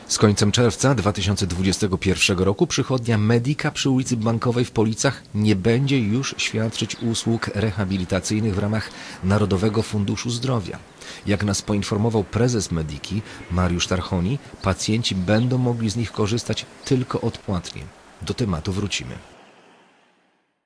Z końcem czerwca 2021 roku przychodnia Medica przy ulicy Bankowej w Policach nie będzie już świadczyć usług rehabilitacyjnych w ramach Narodowego Funduszu Zdrowia. Jak nas poinformował prezes Mediki Mariusz Tarchoni, pacjenci będą mogli z nich korzystać tylko odpłatnie. Do tematu wrócimy.